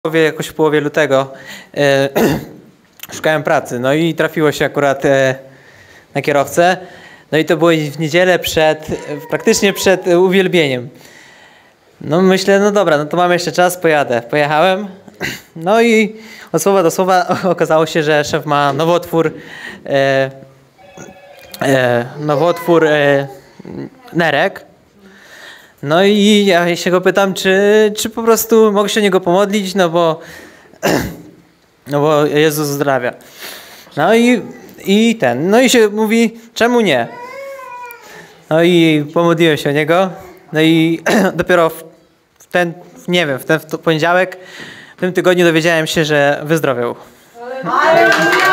jakoś w połowie lutego szukałem pracy, no i trafiło się akurat na kierowcę. No i to było w niedzielę praktycznie przed uwielbieniem. No myślę, no dobra, no to mam jeszcze czas, pojadę. Pojechałem, no i od słowa do słowa okazało się, że szef ma nowotwór nerek. No i ja się go pytam, czy po prostu mogę się o niego pomodlić, no bo Jezus zdrawia. No i się mówi, czemu nie? No i pomodliłem się o niego, no i dopiero w poniedziałek, w tym tygodniu dowiedziałem się, że wyzdrowiał.